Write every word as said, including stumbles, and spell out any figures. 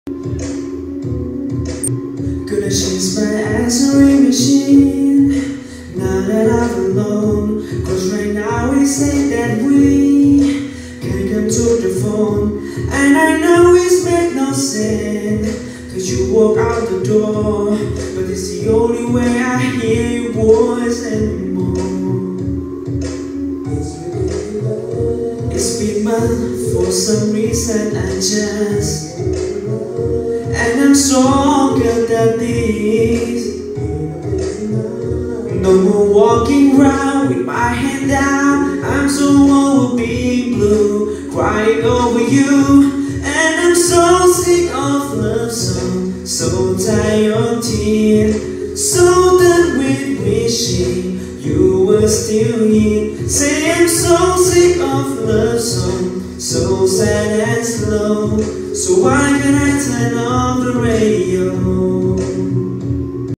Gonna change my answering machine now that I'm alone. Cause right now we say that we can't come to the phone, and I know it's made no sense. Cause you walk out the door, but it's the only way I hear your voice anymore. It's been months, for some reason I just, and I'm stronger than this. No more walking around with my head down. I'm so over being blue, crying over you. And I'm so sick of love songs, so tired of tears, so done with wishing you were still here. Say I'm so sick of love songs, so sad and slow. So why can't I turn off the radio?